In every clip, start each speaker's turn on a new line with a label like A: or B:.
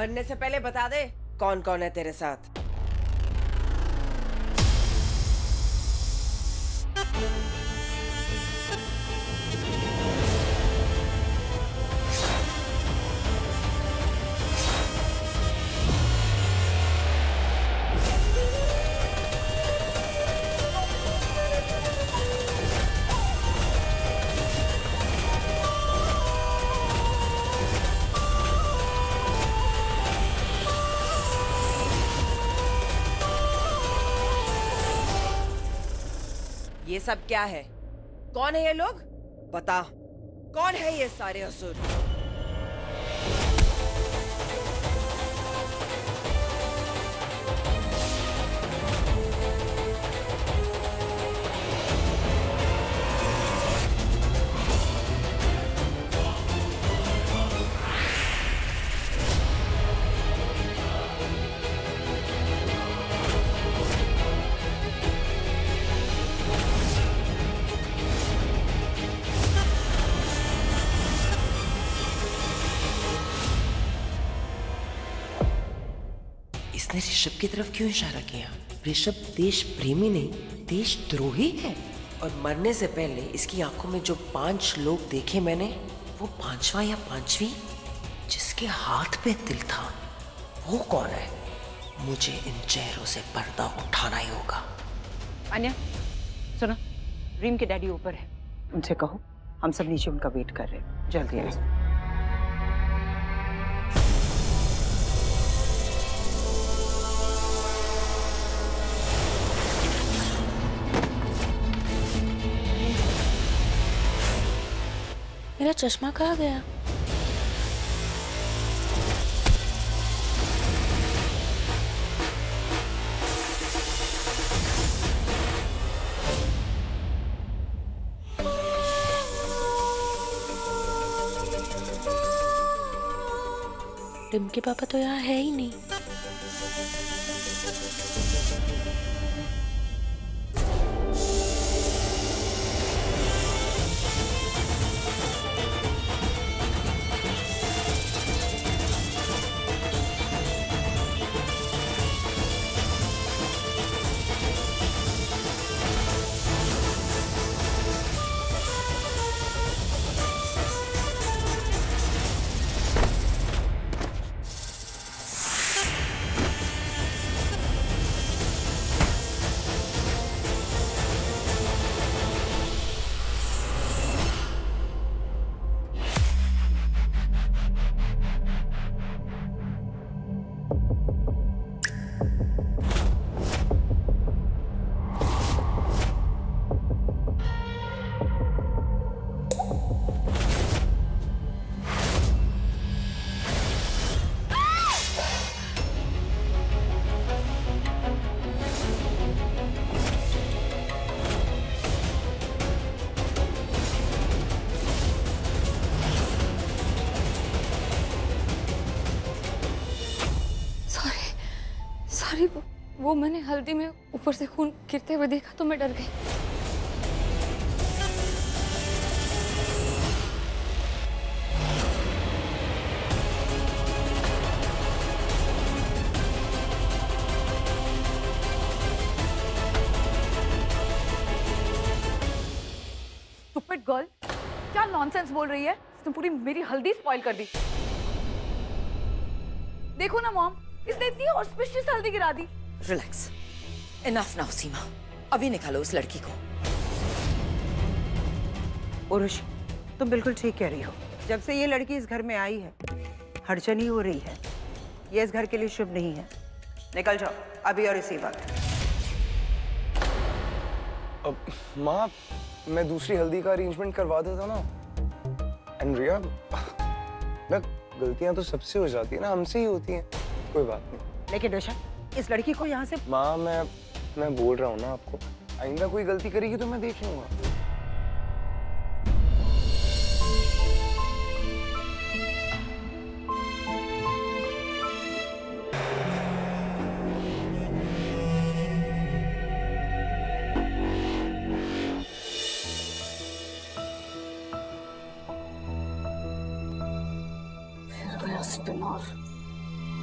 A: मरने से पहले बता दे कौन कौन है तेरे साथ। ये सब क्या है? कौन है ये लोग? बता, कौन है ये सारे असुर?
B: इसने ऋषभ की तरफ क्यों इशारा किया? ऋषभ देश प्रेमी नहीं, देशद्रोही है। और मरने से पहले इसकी आंखों में जो 5 लोग देखे मैंने, वो 5वां या 5वीं जिसके हाथ पे दिल था, वो कौन है? मुझे इन चेहरों से पर्दा उठाना ही होगा।
C: अन्या, सुनो, रीम के डैडी ऊपर है, उनसे कहो हम सब नीचे उनका वेट कर रहे हैं, जल्दी आए।
D: मेरा चश्मा कहाँ गया? टिम के पापा तो यहाँ है ही नहीं।
E: सॉरी, वो मैंने हल्दी में ऊपर से खून गिरते हुए देखा तो मैं डर गई।
F: स्टूपिड गर्ल, क्या नॉनसेंस बोल रही है? इसने पूरी मेरी हल्दी स्पॉइल कर दी। देखो ना मॉम, इसने इतनी ऑस्पिशियस हल्दी गिरा दी।
B: रिलैक्स, इनफ नाउ सीमा, अभी निकालो उस लड़की को।
C: उर्वशी, तुम बिल्कुल ठीक कह रही हो। जब से ये लड़की इस घर में आई है, हड़चनी हो रही है। ये इस घर के लिए शुभ नहीं है। निकल जाओ अभी और इसी वक्त।
G: अब माँ, मैं दूसरी हल्दी का अरेंजमेंट करवा देता ना। एंड रिया, गलतियां तो सबसे हो जाती है ना, हमसे ही होती हैं। कोई बात नहीं।
C: लेकिन ऋषभ, इस लड़की को यहाँ से।
G: माँ, मैं बोल रहा हूँ ना आपको, आइंदा कोई गलती करेगी तो मैं देख लूंगा।
E: स्पिनर।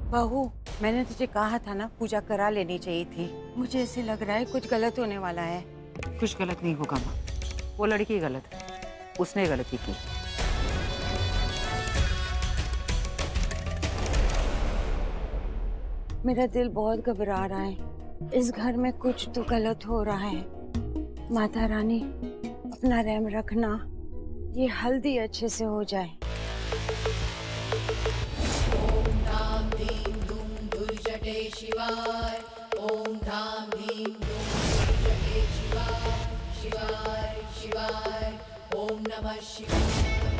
C: बहू, मैंने तुझे कहा था ना पूजा करा लेनी चाहिए थी। मुझे ऐसे लग रहा है कुछ गलत होने वाला है। कुछ गलत नहीं होगा माँ, वो लड़की गलत है, उसने गलती की। मेरा दिल बहुत घबरा रहा है, इस घर में कुछ तो गलत हो रहा है। माता रानी अपना रहम रखना, ये हल्दी अच्छे से हो जाए।
H: शिवाय ओम धाम धीम धूम जगे शिवाय शिवाय शिवाय ओम नमः शिवाय।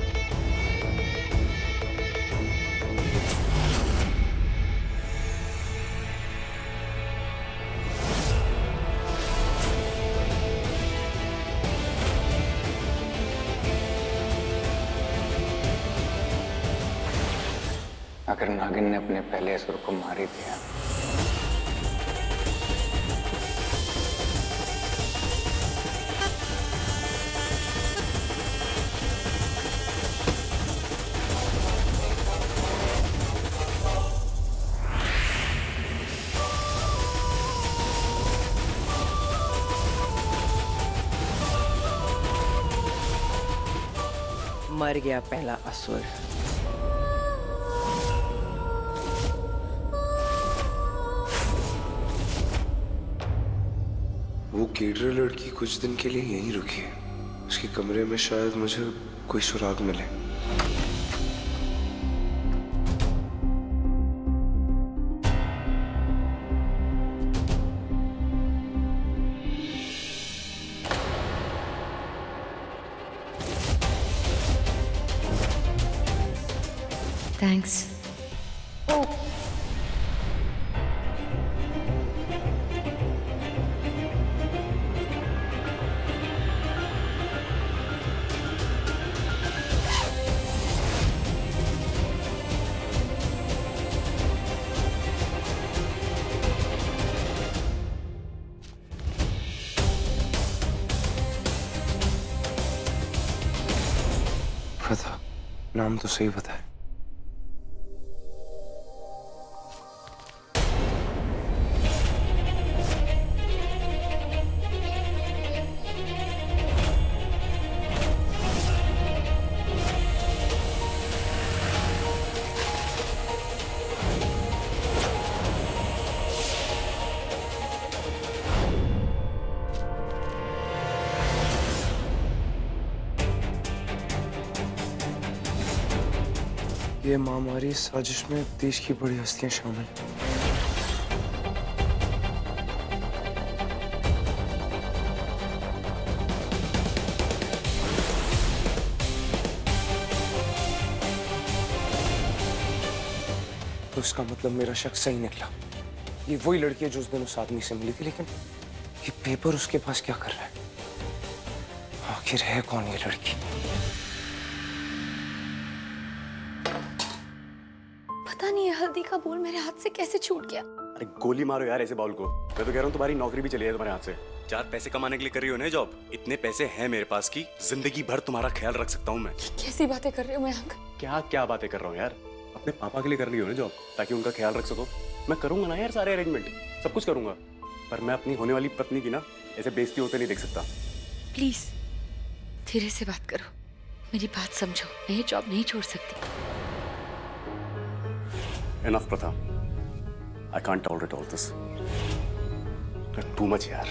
G: अगर नागिन ने अपने पहले असुर को मार ही दिया
B: मर गया पहला असुर।
I: वो केडर लड़की कुछ दिन के लिए यहीं रुकी है। उसके कमरे में शायद मुझे कोई सुराग मिले।
E: थैंक्स।
I: प्रथा, नाम तो सही बताया। ये महामारी साजिश में देश की बड़ी हस्तियां शामिल। तो इसका मतलब मेरा शक सही निकला। ये वही लड़की है जो उस दिन उस आदमी से मिली थी, लेकिन ये पेपर उसके पास क्या कर रहा है? आखिर है कौन ये लड़की?
E: पता नहीं है हल्दी का बोल मेरे हाथ से कैसे छूट गया।
J: अरे गोली मारो यार ऐसे बाउल को। मैं तो कह रहा हूँ तुम्हारी नौकरी भी चली है तुम्हारे हाथ से। 4 पैसे कमाने के लिए कर रही हो ना जॉब। इतने पैसे हैं मेरे पास की जिंदगी भर तुम्हारा ख्याल रख सकता हूँ मैं।
E: कैसी बातें कर रहे हो मयंक?
J: क्या क्या बातें कर रहा हूँ यार। अपने पापा के लिए कर रही हो ना जॉब, ताकि उनका ख्याल रख सको। मैं करूंगा ना यार सारे अरेंजमेंट, सब कुछ करूंगा, पर मैं अपनी होने वाली पत्नी की ना ऐसे बेइज्जती होते नहीं देख सकता।
E: प्लीज धीरे से बात करो, मेरी बात समझो। मैं ये जॉब नहीं छोड़ सकती।
J: Enough, Pratha. I can't tolerate all this. You're too much यार।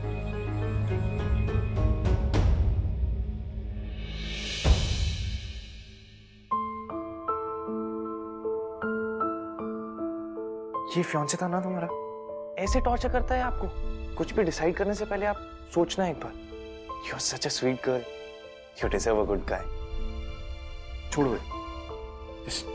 G: ये फियांसे था ना तुम्हारा, ऐसे टॉर्चर करता है आपको। कुछ भी डिसाइड करने से पहले आप सोचना एक बार। You are such a sweet girl, you deserve a good guy. छोड़ो Just...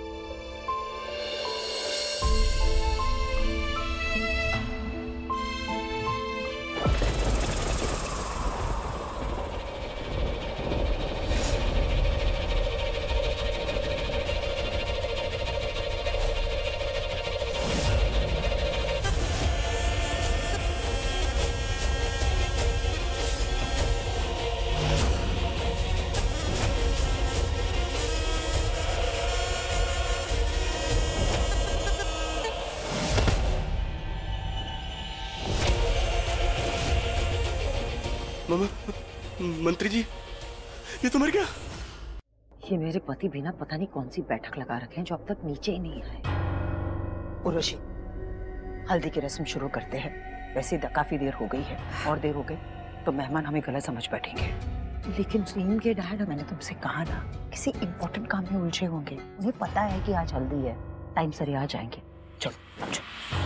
J: मंत्री जी, ये तो मर गया।
C: ये मेरे पति बिना पता नहीं कौन सी बैठक लगा रखे हैं जो अब तक नीचे ही नहीं आए। उर्वशी, हल्दी की रस्म शुरू करते हैं। वैसे काफी देर हो गई है, और देर हो गई तो मेहमान हमें गलत समझ बैठेंगे। लेकिन रीम के डैड, मैंने तुमसे कहा ना, किसी इम्पोर्टेंट काम में उलझे होंगे। उन्हें पता है कि आज हल्दी है, टाइम से आ जाएंगे। चलो चलो।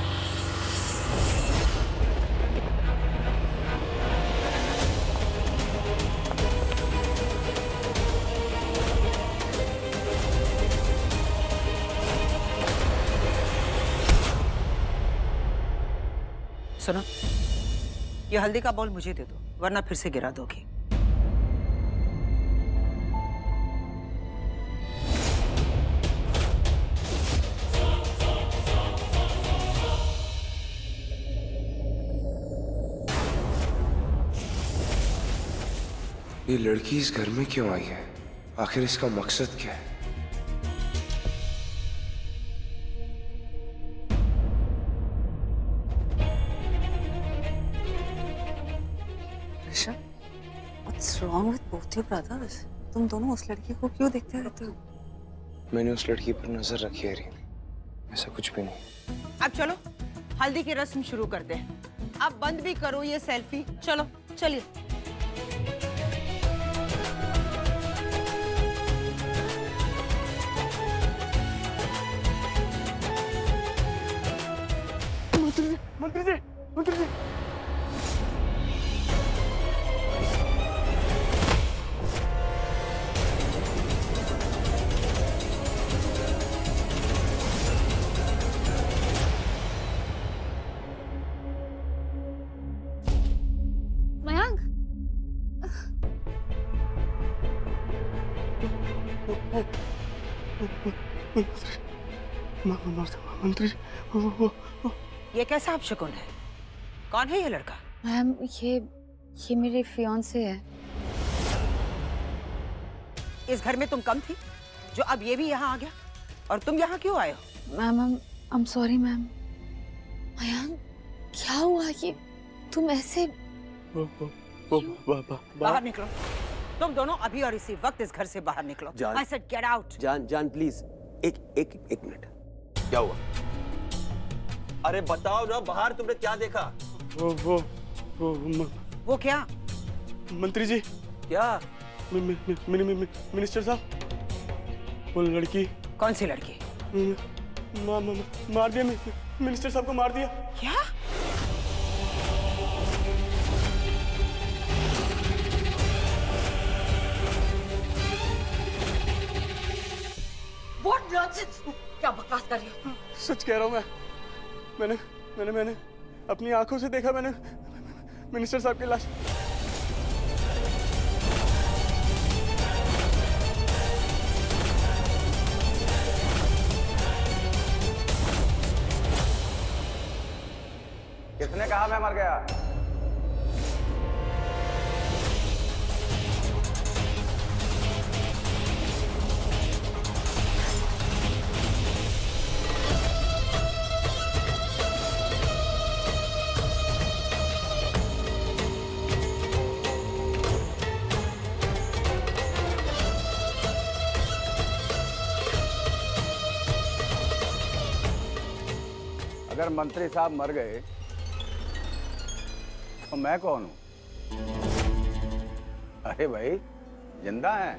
C: सुनो, ये हल्दी का बॉल मुझे दे दो, वरना फिर से गिरा दोगी।
I: ये लड़की इस घर में क्यों आई है? आखिर इसका मकसद क्या है?
K: What's wrong with both your brothers? तुम दोनों उस लड़की को क्यों देखते रहते हो?
I: मैंने उस लड़की पर नजर रखी है रीम, ऐसा कुछ भी नहीं।
C: अब चलो हल्दी की रस्म शुरू करते हैं। अब बंद भी करो ये सेल्फी। चलो चलिए।
J: मंत्री जी, मंत्री जी।
E: मयंक,
J: मंत्री जी,
C: ये कैसा अपशकुन है? कौन है ये लड़का?
E: मैम ये मेरे फियांसे है।
C: इस घर में तुम कम थी जो अब ये भी यहाँ आ गया? और तुम यहाँ क्यों आए हो?
E: Ma'am I am sorry ma'am. Mayank, क्या हुआ? ये तुम ऐसे
C: बाहर निकलो। तुम दोनों अभी और इसी वक्त इस घर से बाहर निकलो। I said get out।
L: जान प्लीज, एक मिनट। क्या हुआ? अरे बताओ ना, बाहर तुमने क्या देखा?
C: वो क्या?
J: मंत्री जी।
L: क्या?
J: मिनिस्टर साहब, वो लड़की।
C: कौन सी लड़की?
J: मार दिया, मिनिस्टर साहब को मार दिया।
C: क्या?
K: What nonsense? क्या बकवास कर रही हो?
J: सच कह रहा हूँ मैं। मैंने अपनी आंखों से देखा। मैंने मिनिस्टर साहब की लाश।
L: किसने कहा मैं मर गया? अगर मंत्री साहब मर गए तो मैं कौन हूं? अरे भाई, जिंदा हैं।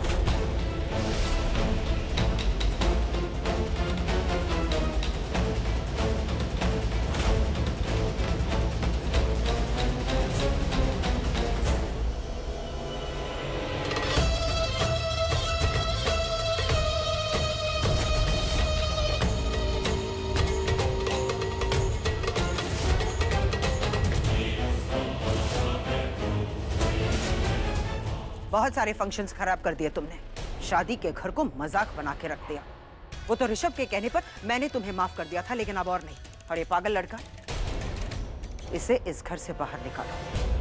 C: बहुत सारे फंक्शंस खराब कर दिए तुमने। शादी के घर को मजाक बना के रख दिया। वो तो ऋषभ के कहने पर मैंने तुम्हें माफ कर दिया था, लेकिन अब और नहीं। और ये पागल लड़का, इसे इस घर से बाहर निकालो।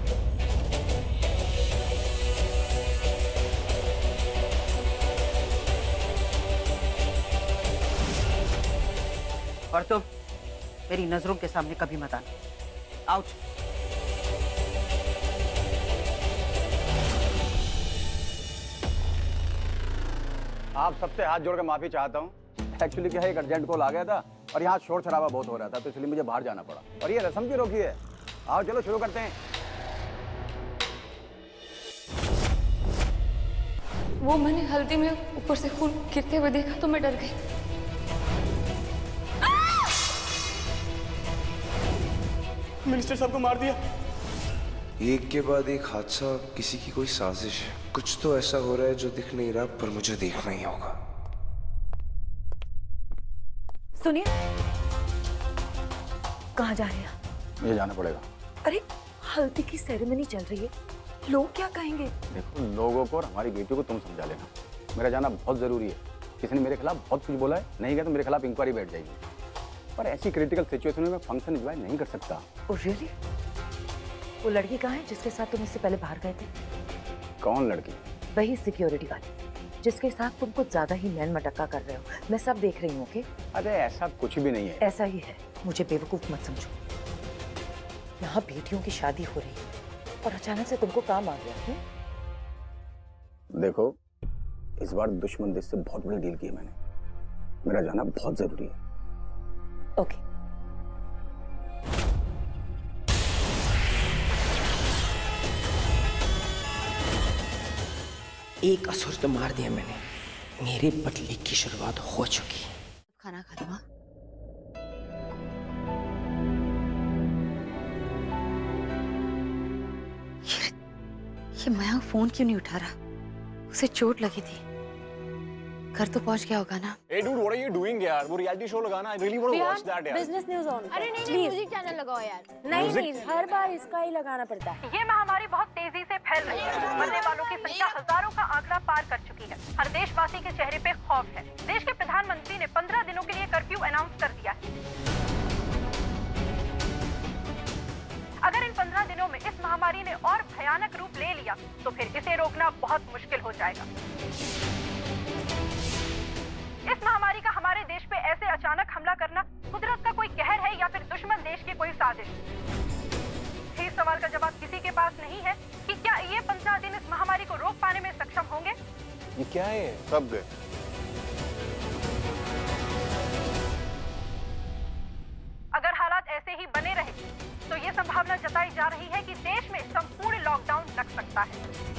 C: और तुम मेरी नजरों के सामने कभी मत आना। आउट।
M: आप सबसे हाथ जोड़ के माफी चाहता हूँ। एक्चुअली क्या है, एक अर्जेंट कॉल आ गया था और यहाँ शोर शराबा बहुत हो रहा था, तो इसलिए मुझे बाहर जाना पड़ा। और ये रस्म की रोकी है। आओ चलो शुरू करते हैं।
E: वो मैंने हल्दी में ऊपर से खून गिरते हुए देखा तो मैं डर गई।
J: मिनिस्टर साहब को मार दिया।
I: एक के बाद एक हादसा, किसी की कोई साजिश है। कुछ तो ऐसा हो रहा है जो दिख नहीं रहा, पर मुझे देखना ही होगा।
C: सुनिए, कहाँ जा रहे हैं?
M: मुझे जाना पड़ेगा।
C: अरे हल्दी की सेरेमनी चल रही है, लोग क्या कहेंगे?
M: देखो, लोगों को और हमारी बेटी को तुम समझा लेना। मेरा जाना बहुत जरूरी है। किसी ने मेरे खिलाफ बहुत कुछ बोला है, नहीं गया तो मेरे खिलाफ इंक्वायरी बैठ जाएगी। पर ऐसी क्रिटिकल सिचुएशन में मैं फंक्शन एंजॉय नहीं कर सकता।
C: Oh really? वो लड़की कहाँ है जिसके साथ तुम इससे पहले बाहर गए थे?
M: कौन लड़की?
C: वही सिक्योरिटी वाली जिसके साथ तुम कुछ ज्यादा ही मैन मटक्का कर रहे हो। मैं सब देख रही हूँ। ओके?
M: अरे ऐसा कुछ भी नहीं है।
C: ऐसा ही है, मुझे बेवकूफ मत समझो। यहाँ बेटियों की शादी हो रही है और अचानक से तुमको काम आ गया।
M: देखो, इस बार दुश्मन देश से बहुत बड़ी डील की है मैंने। मेरा जाना बहुत जरूरी है।
C: ओके।
B: एक असुर तो मार दिया मैंने, मेरे बदले की शुरुआत हो चुकी।
E: खाना खा लो। ये मयंक फोन क्यों नहीं उठा रहा? उसे चोट लगी थी। घर तो पहुंच गया होगा ना।
J: Hey dude, what are you doing यार? वो रियलिटी शो लगाना, I really want to watch that यार।
N: Business news on. अरे नहीं, म्यूजिक चैनल लगाओ यार। नहीं, हर बार इसका ही लगाना पड़ता है।
F: ये महामारी बहुत तेजी से फैल रही है। मरने वालों की संख्या हजारों का आंकड़ा पार कर चुकी है। हर देशवासी के चेहरे पे खौफ है। देश के प्रधानमंत्री ने 15 दिनों के लिए कर्फ्यू अनाउंस कर दिया है। अगर इन 15 दिनों में इस महामारी ने और भयानक रूप ले लिया तो फिर इसे रोकना बहुत मुश्किल हो जाएगा। इस महामारी का हमारे देश पे ऐसे अचानक हमला करना कुदरत का कोई कहर है या फिर दुश्मन देश की कोई साजिश? इस सवाल का जवाब किसी के पास नहीं है कि क्या ये 15 दिन इस महामारी को रोक पाने में सक्षम होंगे।
J: ये क्या है? सब गए।
F: अगर हालात ऐसे ही बने रहे तो ये संभावना जताई जा रही है कि देश में संपूर्ण लॉकडाउन लग सकता है।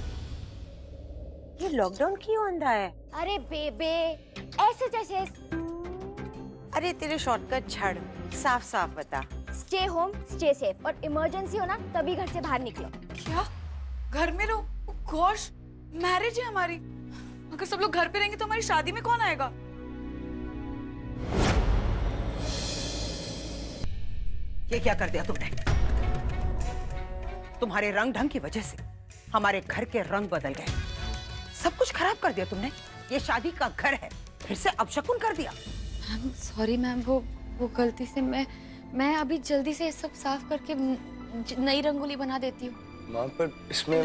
C: ये लॉकडाउन क्यों आंदा है?
N: अरे बेबे, ऐसे जैसे।
C: अरे तेरे शॉर्टकट छड़, साफ साफ बता।
N: स्टे होम, स्टे सेफ और इमरजेंसी हो ना तभी घर से बाहर निकलो।
F: क्या? घर में रहो? गोश, मैरिज है हमारी। अगर सब लोग घर पे रहेंगे तो हमारी शादी में कौन आएगा?
C: ये क्या कर दिया तुमने? तुम्हारे रंग ढंग की वजह से हमारे घर के रंग बदल गए। सब कुछ खराब कर दिया तुमने। ये शादी का घर है, फिर से अपशकुन कर दिया।
E: मैम सॉरी मैम, वो गलती से मैं अभी जल्दी से सब साफ करके नई रंगोली बना देती हूँ।
I: माँ पर इसमें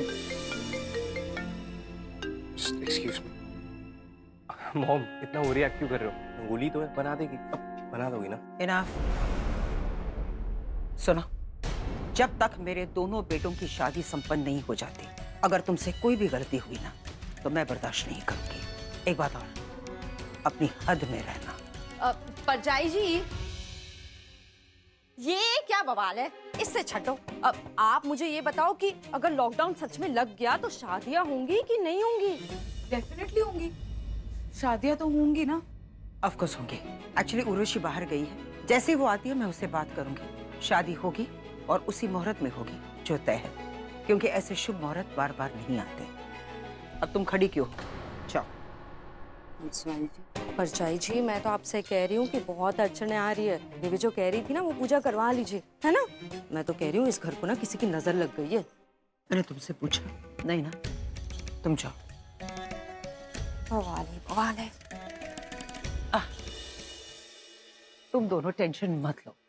I: एक्सक्यूज मी।
G: मॉम, इतना ओवर रिएक्ट क्यों कर रहे हो? रंगोली तो है, बना देगी। अब बना दोगी ना?
C: इनफ। सुनो, जब तक मेरे दोनों बेटों की शादी संपन्न नहीं हो जाती, अगर तुमसे कोई भी गलती हुई ना तो मैं बर्दाश्त नहीं करूंगी। एक बात और, अपनी हद में रहना।
N: परजाई जी, ये क्या बवाल है? इससे छटो। अब आप मुझे ये बताओ कि अगर लॉकडाउन सच में लग गया तो शादियां होंगी कि नहीं होंगी?
F: डेफिनेटली होंगी। शादियां तो होंगी ना?
C: ऑफ कोर्स होंगी। एक्चुअली उर्वशी बाहर गई है, जैसे वो आती है मैं उससे बात करूंगी। शादी होगी और उसी मुहूर्त में होगी जो तय है, क्योंकि ऐसे शुभ मुहूर्त बार बार नहीं आते। अब तुम खड़ी क्यों हो? जाओ।
N: परचाई जी, मैं तो आपसे कह रही हूँ कि बहुत अड़चने आ रही है। देवी जो कह रही थी ना वो पूजा करवा लीजिए, है ना? मैं तो कह रही हूँ इस घर को ना किसी की नजर लग गई है।
C: मैंने तुमसे पूछा नहीं ना? तुम जाओ।
N: बवाल है।
C: तुम दोनों टेंशन मत लो।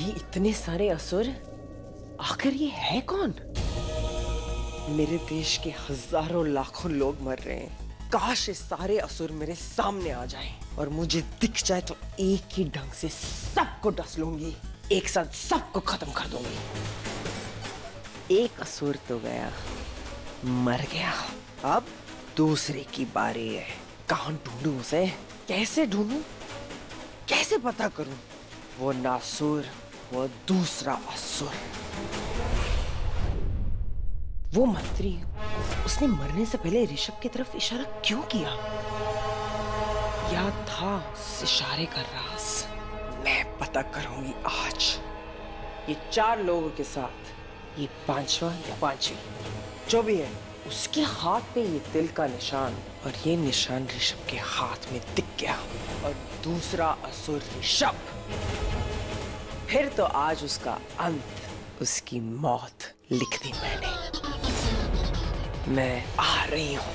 B: ये इतने सारे असुर, आखिर ये है कौन? मेरे देश के हजारों लाखों लोग मर रहे हैं। काश ये सारे असुर मेरे सामने आ जाएं और मुझे दिख जाए तो एक ही ढंग से सबको डस लूंगी, एक साथ सबको खत्म कर दूंगी। एक असुर तो गया, मर गया। अब दूसरे की बारी है। कहां ढूंढूं उसे? कैसे ढूंढूं? कैसे पता करूं? वो नासुर, वो दूसरा असुर। वो मंत्री, उसने मरने से पहले ऋषभ की तरफ इशारा क्यों किया? या था उस इशारे का राज? मैं पता करूंगी आज। ये 4 लोगों के साथ ये 5वां या 5वीं जो भी है, उसके हाथ पे ये तिल का निशान, और ये निशान ऋषभ के हाथ में दिख गया। और दूसरा असुर ऋषभ। फिर तो आज उसका अंत, उसकी मौत लिख दी मैंने। मैं आ रही हूं।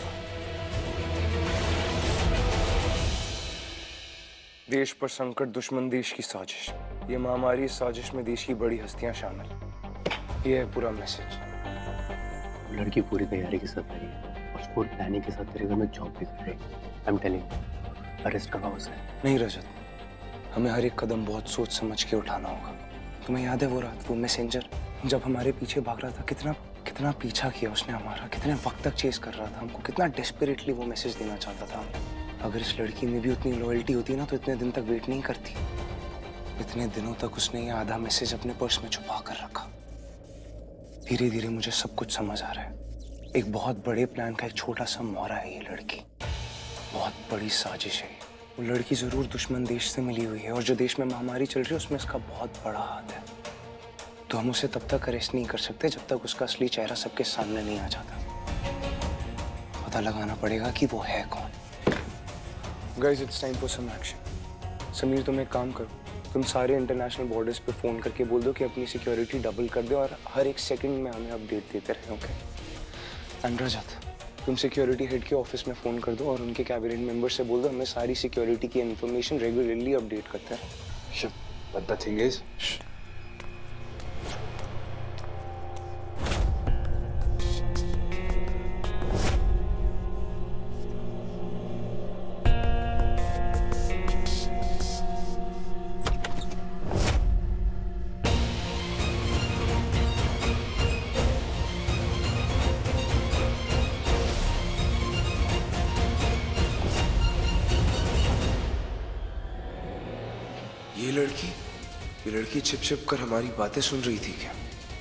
I: देश पर संकट, दुश्मन देश की साजिश। ये महामारी, इस साजिश में देश की बड़ी हस्तियां शामिल। ये है पूरा मैसेज।
J: लड़की पूरी तैयारी के साथ आई है और फुल प्लानिंग के साथ तेरे घर में जॉब भी कर रही है। आई एम टेलिंग, अरेस्ट करवाओ उसे।
I: नहीं रजत, हमें हर एक कदम बहुत सोच समझ के उठाना होगा। तुम्हें याद है वो रात, वो मैसेंजर जब हमारे पीछे भाग रहा था, कितना पीछा किया उसने हमारा, कितने वक्त तक चेस कर रहा था हमको, कितना डेस्परेटली वो मैसेज देना चाहता था हमें। अगर इस लड़की में भी उतनी लॉयल्टी होती ना तो इतने दिन तक वेट नहीं करती। इतने दिनों तक उसने ये आधा मैसेज अपने पर्स में छुपा कर रखा। धीरे धीरे मुझे सब कुछ समझ आ रहा है। एक बहुत बड़े प्लान का एक छोटा सा मोहरा है ये लड़की। बहुत बड़ी साजिश है। वो लड़की जरूर दुश्मन देश से मिली हुई है, और जो देश में महामारी चल रही है उसमें उसका बहुत बड़ा हाथ है। तो हम उसे तब तक अरेस्ट नहीं कर सकते जब तक उसका असली चेहरा सबके सामने नहीं आ जाता। पता लगाना पड़ेगा कि वो है कौन। Guys, it's time for some action. Sameer, तुम एक काम करो, तुम सारे इंटरनेशनल बॉर्डर्स पे फोन करके बोल दो कि अपनी सिक्योरिटी डबल कर दो और हर एक सेकंड में हमें अपडेट देते रहे। ओके? एंड रजत, तुम सिक्योरिटी हेड के ऑफिस में फोन कर दो और उनके कैबिनेट मेंबर से बोल दो हमें सारी सिक्योरिटी की इंफॉर्मेशन रेगुलरली अपडेट करते रहे।
G: But the thing is,
I: ये लड़की छिप छिप कर हमारी बातें सुन रही थी क्या?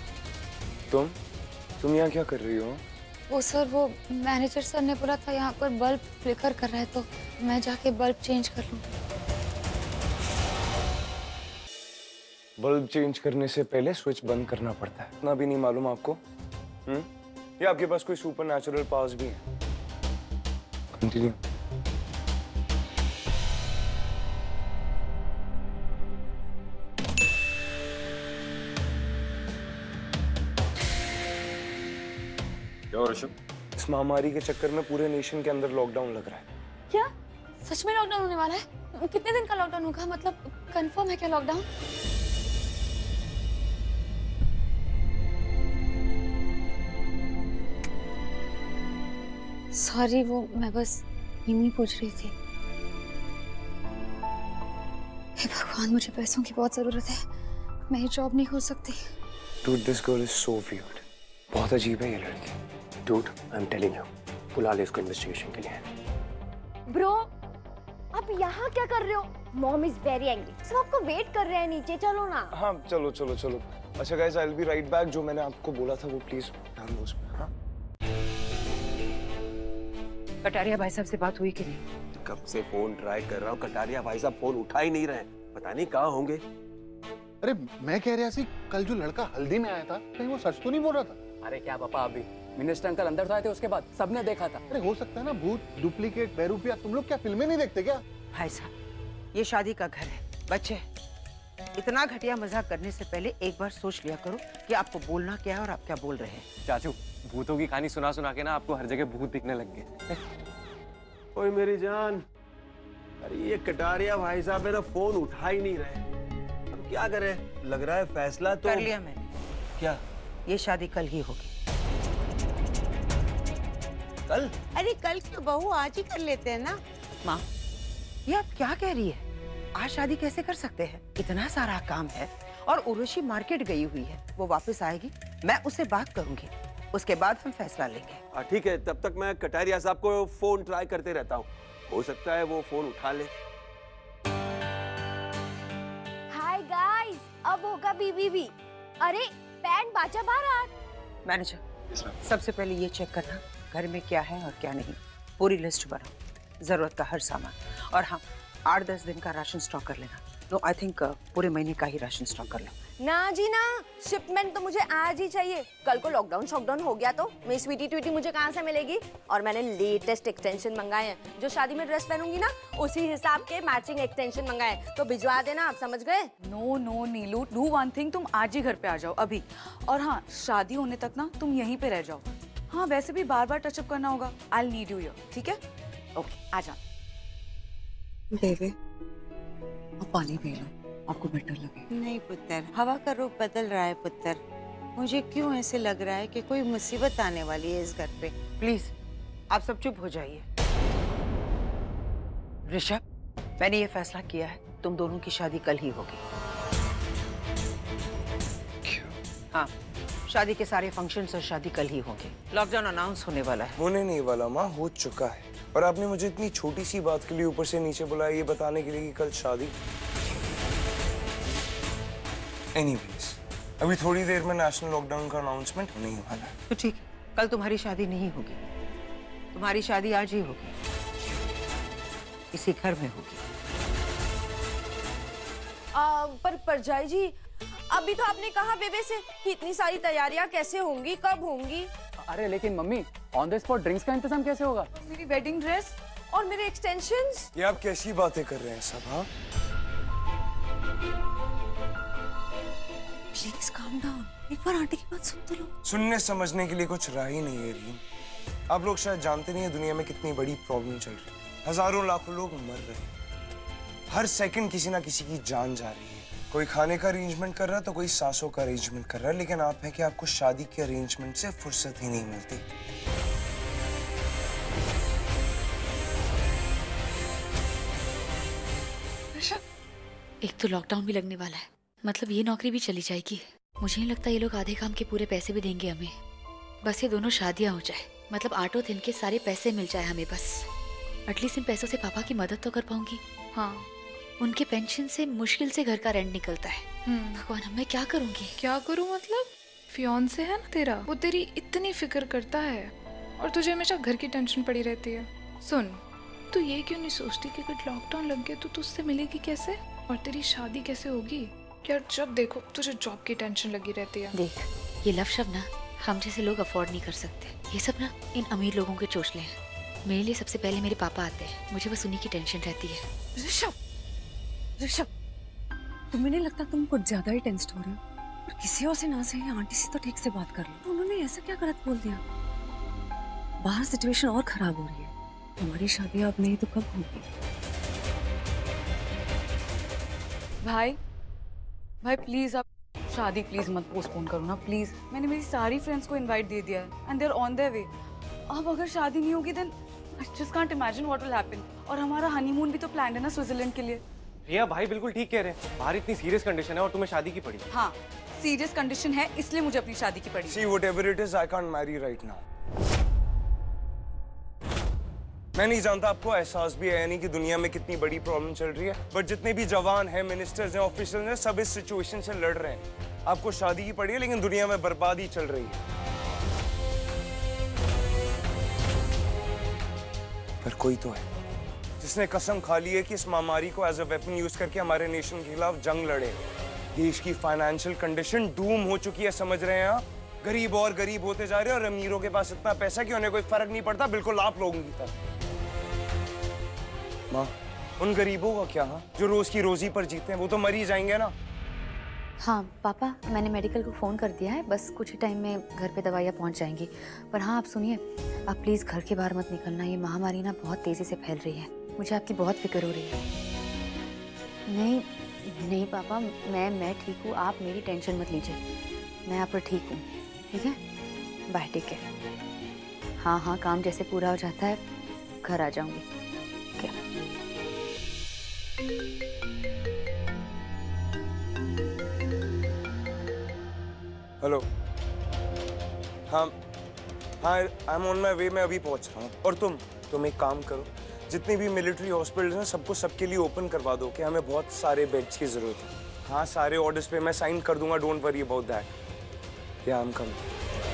I: तुम यहाँ क्या कर रही हो?
E: वो सर, वो मैनेजर सर ने बोला था यहाँ पर बल्ब फ्लिकर कर रहा है, तो मैं जाके बल्ब चेंज कर लूं।
I: बल्ब चेंज करने से पहले स्विच बंद करना पड़ता है, इतना भी नहीं मालूम आपको? या आपके पास कोई सुपरनैचुरल पावर्स भी हैं? कंटिन्यू।
J: क्या ऋषभ?
I: इस महामारी के चक्कर में पूरे नेशन के अंदर लॉकडाउन लग रहा है।
E: क्या सच में लॉकडाउन होने वाला है? कितने दिन का लॉकडाउन होगा? मतलब कंफर्म है क्या लॉकडाउन? सॉरी, वो मैं बस यूं ही पूछ रही थी। हे भगवान, मुझे पैसों की बहुत जरूरत है। मैं ये जॉब नहीं खोल सकती।
I: Dude, this girl is so weird. बहुत अजीब है ये लड़की।
J: Dude, I'm telling you, बुला ले इसको इन्वेस्टिगेशन के लिए।
O: ब्रो, आप यहाँ क्या कर रहे हो? Mom is very angry. सब आपको वेट कर रहे हैं नीचे, चलो ना।
I: हाँ, चलो चलो चलो। अच्छा guys, I will be right back. जो मैंने आपको बोला था वो प्लीज ध्यान दो उसमें। हाँ?
C: कटारिया भाई साहब से बात हुई कि नहीं?
L: कब से फोन ट्राई कर रहा हूँ, कटारिया भाई साहब फोन उठा ही नहीं रहे। पता नहीं कहाँ होंगे।
P: अरे मैं कह रहा सी, कल जो लड़का हल्दी में आया था, कहीं वो सच तो नहीं बोल रहा था?
Q: अरे क्या पापा, अभी मिनिस्टर अंकल अंदर तो आए थे, उसके बाद सबने देखा था।
P: अरे हो सकता है ना भूत, डुप्लीकेट, बेरूपिया। तुम लोग क्या फिल्में नहीं देखते क्या?
C: भाई साहब, ये शादी का घर है। बच्चे, इतना घटिया मजाक करने से पहले एक बार सोच लिया करो कि आपको बोलना क्या है और आप क्या बोल रहे हैं।
J: चाचू, भूतों की कहानी सुना सुना के ना आपको हर जगह भूत दिखने लग गए।
L: ओए मेरी जान, अरे ये कटारिया भाई साहब मेरा फोन उठा ही नहीं रहे। अब क्या करे, लग रहा है फैसला तो
C: कर लिया मैंने।
L: क्या?
C: ये शादी कल ही होगी।
L: कल?
R: अरे कल क्यों बहू, आज ही कर लेते हैं ना।
C: माँ, ये आप क्या कह रही है? आज शादी कैसे कर सकते हैं? इतना सारा काम है और उर्वशी मार्केट गई हुई है, वो वापस आएगी, मैं उससे बात करूंगी, उसके बाद हम फैसला लेंगे।
L: ठीक है, तब तक मैं कटारिया साहब को फोन ट्राई करते रहता हूँ, हो सकता है वो फोन उठा ले।
O: हाय गाइस, अब होगा बीबीबी। अरे बैंड बाजा बारात।
C: मैनेजर, सबसे पहले ये चेक करना घर में क्या है और क्या नहीं, पूरी लिस्ट बनाओ, जरूरत का हर सामान। और हाँ, 8-10 दिन का राशन स्टॉक कर लेना। नो, आई थिंक पूरे महीने का ही राशन स्टॉक कर लो।
N: ना जी ना, शिपमेंट तो मुझे आज ही चाहिए। कल को लॉकडाउन शॉकडाउन हो गया तो मेरी स्वीटी ट्वीटी मुझे कहाँ से मिलेगी? और मैंने लेटेस्ट एक्सटेंशन मंगाए हैं, जो शादी में ड्रेस पहनूंगी ना उसी हिसाब के मैचिंग एक्सटेंशन मंगाए हैं, तो भिजवा देना, आप समझ गए?
K: No no Neelu, do one thing, तुम आज ही घर पे आ जाओ अभी। और हाँ, शादी होने तक ना तुम यहीं पे रह जाओ। हाँ, वैसे भी बार बार टचअप करना होगा। I will need you here, ठीक है? ओके, आ जाओ।
S: बेबे, अब पानी पी लो, आपको बेटर लगे।
R: नहीं पुत्र, हवा का रूप बदल रहा है पुत्र। मुझे क्यों ऐसे लग रहा है कि कोई मुसीबत आने वाली है इस घर पे।
C: प्लीज आप सब चुप हो जाइए। ऋषभ, मैंने ये फैसला किया है, तुम दोनों की शादी कल ही होगी। हाँ, शादी के सारे फंक्शंस और शादी कल ही होंगे। लॉकडाउन अनाउंस होने वाला है।
I: होने नहीं वाला माँ, हो चुका है। और आपने मुझे इतनी छोटी सी बात के लिए ऊपर से नीचे बुलाया, ये बताने के लिए कि कल शादी। एनीवेज, अभी थोड़ी देर में नेशनल लॉकडाउन का अनाउंसमेंट होने ही वाला है।
C: तो ठीक है, कल तुम्हारी शादी नहीं होगी, तुम्हारी शादी आज ही होगी, इसी घर में होगी।
N: पर परजाई जी, अभी तो आपने कहा बेबे से कि इतनी सारी तैयारियां कैसे होंगी, कब होंगी?
Q: अरे लेकिन मम्मी, ऑन द स्पॉट ड्रिंक्स का इंतजाम कैसे होगा?
N: मेरी वेडिंग ड्रेस और मेरे एक्सटेंशंस।
I: ये आप कैसी बातें कर रहे हैं सब? हाँ,
S: प्लीज काम डाउन, एक बार आंटी की बात सुन तो लो।
I: सुनने समझने के लिए कुछ रहा ही नहीं है रीम। आप लोग शायद जानते नहीं है दुनिया में कितनी बड़ी प्रॉब्लम चल रही है। हजारों लाखों लोग मर रहे हैं, हर सेकंड किसी ना किसी की जान जा रही है। कोई खाने का अरेंजमेंट कर रहा है तो कोई सांसों का अरेंजमेंट कर रहा है, लेकिन आप है कि आपको शादी के अरेंजमेंट से फुर्सत ही नहीं मिलती।
E: एक तो लॉकडाउन भी लगने वाला है, मतलब ये नौकरी भी चली जाएगी। मुझे नहीं लगता ये लोग आधे काम के पूरे पैसे भी देंगे हमें। बस ये दोनों शादियां हो जाए, मतलब आटो दिन के सारे पैसे मिल जाए हमें। बस एटलीस्ट इन पैसों से पापा की मदद तो कर पाऊंगी। हाँ, उनके पेंशन से मुश्किल से घर का रेंट निकलता है। भगवान, मैं क्या करूंगी?
T: क्या करूं मतलब? फियांसे है ना तेरा, वो तेरी इतनी फिक्र करता है और तुझे हमेशा घर की टेंशन पड़ी रहती है। सुन, तू ये क्यों नहीं सोचती कि अगर लॉकडाउन लग गया तो तू उससे मिलेगी कैसे और तेरी शादी कैसे होगी? यार जब देखो तुझे जॉब की टेंशन लगी रहती है।
E: देख, ये लव शब्द ना हम जैसे लोग अफोर्ड नहीं कर सकते। ये सब ना इन अमीर लोगों के चोचले हैं। मेरे लिए सबसे पहले मेरे पापा आते हैं, मुझे बस उन्हीं की टेंशन रहती है।
S: ऋषभ, ऋषभ, तुम्हें नहीं लगता तुम कुछ ज्यादा ही टेंस्ड हो रहे हो? और किसी और से ना सही आंटी से तो ठीक से बात कर लो। तो उन्होंने ऐसा क्या गलत बोल दिया? बाहर सिचुएशन और खराब हो रही है, हमारी शादी अब नहीं तो कब होगी?
K: भाई भाई प्लीज आप शादी प्लीज मत पोस्टपोन करो ना प्लीज। मैंने मेरी सारी फ्रेंड्स को इनवाइट दे दिया है and they are on their way. अब अगर शादी नहीं होगी then I just can't imagine what will happen. और हमारा हनीमून भी तो प्लान्ड है ना स्विट्जरलैंड के लिए।
G: रिया भाई बिल्कुल ठीक कह रहे हैं, बाहर इतनी सीरियस कंडीशन है और तुम्हें शादी की पड़ी।
K: हाँ, सीरियस कंडीशन है इसलिए मुझे अपनी शादी की पड़ी।
I: See whatever it is, I can't marry right now. मैं नहीं जानता आपको एहसास भी है नहीं कि दुनिया में कितनी बड़ी प्रॉब्लम चल रही है, बट जितने भी जवान हैं, मिनिस्टर्स हैं, ऑफिसर्स हैं, सब इस सिचुएशन से लड़ रहे हैं। आपको शादी की पड़ी है लेकिन दुनिया में बर्बादी चल रही है। पर कोई तो है जिसने कसम खा ली है कि इस महामारी को एज अ वेपन यूज करके हमारे नेशन के खिलाफ जंग लड़े। देश की फाइनेंशियल कंडीशन डूम हो चुकी है, समझ रहे हैं आप? गरीब और गरीब होते जा रहे हैं और अमीरों के पास इतना पैसा कि उन्हें कोई फर्क नहीं पड़ता, बिल्कुल आप लोगों की तरह। माँ, उन गरीबों का क्या? जो रोज की रोजी पर जीते हैं वो तो मर ही जाएंगे ना।
E: हाँ पापा, मैंने मेडिकल को फ़ोन कर दिया है, बस कुछ ही टाइम में घर पे दवाइयाँ पहुंच जाएंगी। पर हाँ, आप सुनिए, आप प्लीज़ घर के बाहर मत निकलना। ये महामारी ना बहुत तेज़ी से फैल रही है, मुझे आपकी बहुत फिक्र हो रही है। नहीं, नहीं पापा, मैं ठीक हूँ, आप मेरी टेंशन मत लीजिए, मैं यहाँ पर ठीक हूँ। ठीक है, बाय, ठीक है। हाँ, काम जैसे पूरा हो जाता है घर आ जाऊंगी। क्या?
I: हेलो। हाँ, आई एम ऑन माई वे, मैं अभी पहुंच रहा हूँ। और तुम एक काम करो, जितनी भी मिलिट्री हॉस्पिटल्स हैं सबको सबके लिए ओपन करवा दो कि हमें बहुत सारे बेड्स की जरूरत है। हाँ, सारे ऑर्डर्स पे मैं साइन कर दूंगा, डोंट वरी अबाउट दैट। या आई एम कमिंग।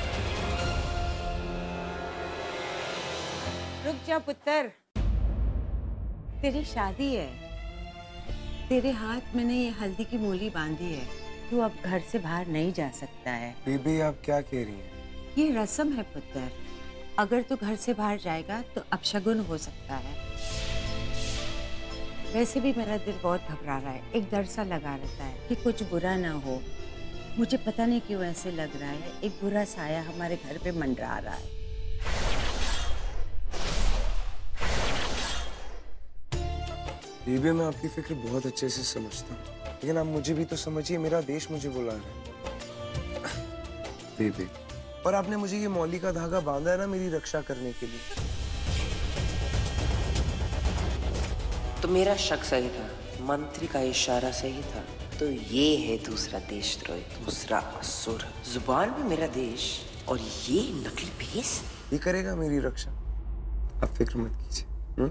R: रुक जा पुत्र, तेरी शादी है, तेरे हाथ मैंने ये हल्दी की मूली बांधी है, तू अब घर से बाहर नहीं जा सकता है।
I: बेबी आप क्या कह रही हैं?
R: ये रस्म है पुत्र, अगर तू घर से बाहर जाएगा तो अपशगुन हो सकता है। वैसे भी मेरा दिल बहुत घबरा रहा है, एक डर सा लगा रहता है कि कुछ बुरा ना हो। मुझे पता नहीं क्यों ऐसे लग रहा है, एक बुरा साया हमारे घर पे मंडरा रहा है।
I: बेबी मैं आपकी फिक्र बहुत अच्छे से समझता हूँ, लेकिन आप मुझे भी तो समझिए, मेरा देश मुझे बुला रहा है। बेबी, और आपने मुझे ये मौली का धागा बांधा है ना मेरी रक्षा करने के लिए।
B: तो मेरा शक सही था, मंत्री का इशारा सही था। तो ये है दूसरा देशद्रोही, दूसरा असुर। जुबान में मेरा देश और ये नकली भेस।
I: ये करेगा मेरी रक्षा, आप फिक्र मत कीजिए।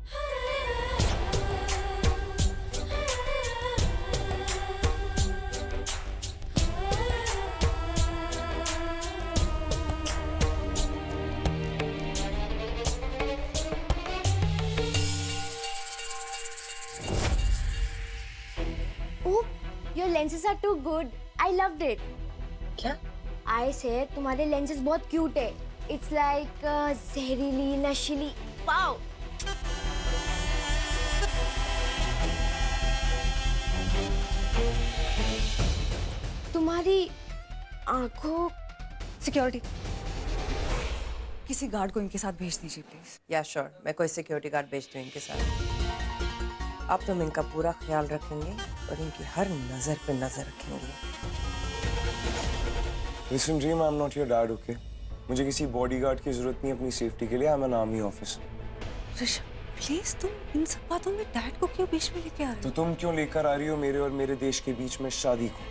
O: Your lenses are too good. I loved it.
B: क्या?
O: I said तुम्हारे lenses बहुत cute है. It's like जहरीली, नशीली. Wow. तुम्हारी आंखों।
S: सिक्योरिटी, किसी गार्ड को इनके साथ भेज दीजिए प्लीज।
B: या श्योर, मैं कोई सिक्योरिटी गार्ड भेज दूँ इनके साथ। अब तुम इनका पूरा ख्याल रखेंगे और इनकी हर नजर पे नजर रखेंगे।
I: Listen Dream, I'm not your dad, okay? मुझे किसी बॉडीगार्ड की जरूरत नहीं अपनी सेफ्टी के लिए। I'm an army officer।
S: Rishabh please, तुम इन सब बातों में डैड को क्यों बीच में लेके आ रहे हो?
I: तो तुम क्यों लेकर आ रही हो मेरे और मेरे देश के बीच में शादी को?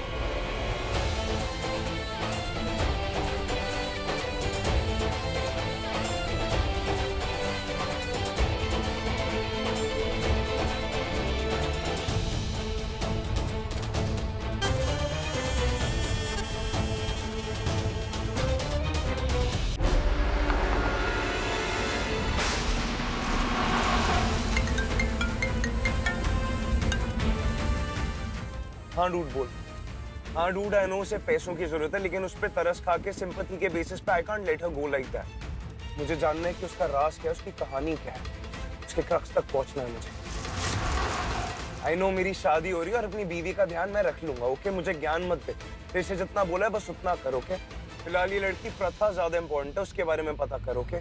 I: हाँ डूड बोल। हाँ डूड, आई नो उसे पैसों की जरूरत है, लेकिन उस पे तरस खा के सिंपैथी के बेसिस पे I can't let her go like that. मुझे जानना है कि उसका राज क्या है, उसकी कहानी क्या है, उसके क्रक्स तक पहुंचना है मुझे। आई नो मेरी शादी हो रही है और अपनी बीवी का ध्यान मैं रख लूंगा, ओके? मुझे ज्ञान मत दे, तेरे से जितना बोला है बस उतना कर, ओके? फिलहाल ये लड़की प्रथा ज्यादा इंपॉर्टेंट है, उसके बारे में पता कर, ओके?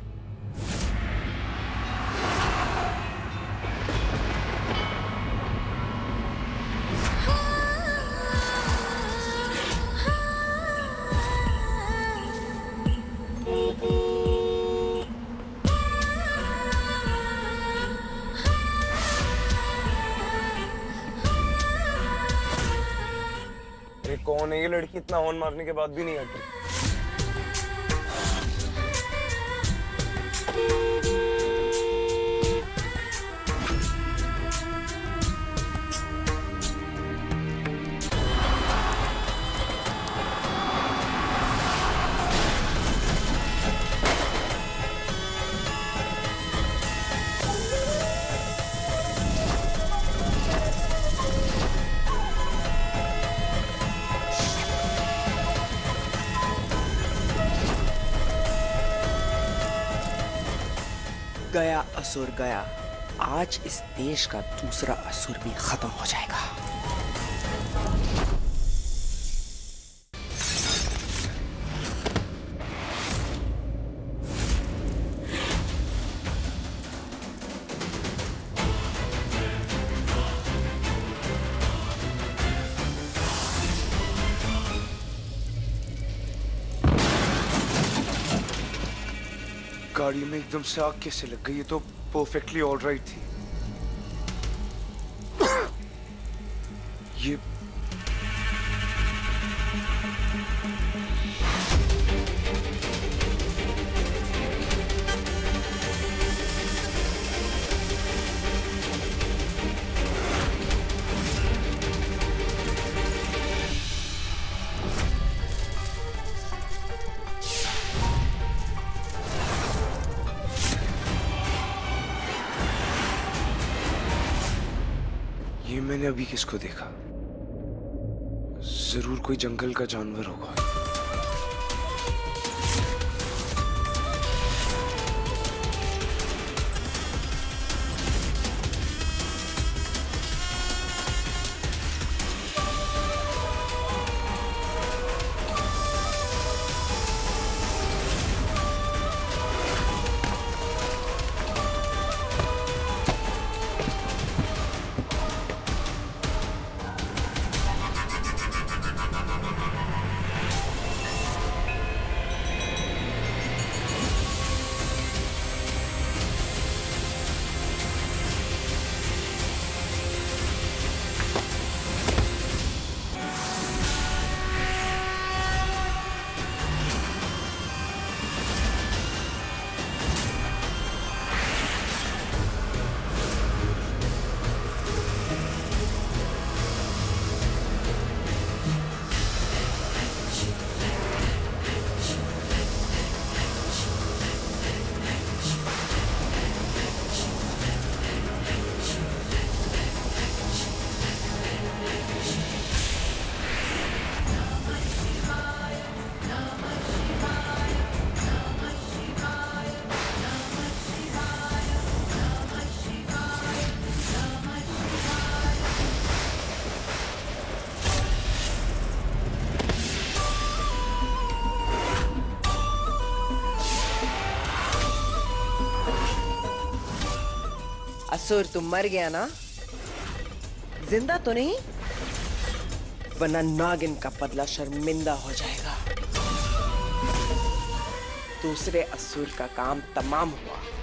I: कौन है ये लड़की? इतना हॉर्न मारने के बाद भी नहीं हट रही।
B: गया असुर गया, आज इस देश का दूसरा असुर भी खत्म हो जाएगा।
I: गाड़ी में एकदम से आग कैसे लग गई? ये तो परफेक्टली ऑलराइट थी। ये मैंने अभी किसको देखा? जरूर कोई जंगल का जानवर होगा।
B: असुर तुम मर गया ना? जिंदा तो नहीं? वरना नागिन का बदला शर्मिंदा हो जाएगा। दूसरे असुर का काम तमाम हुआ।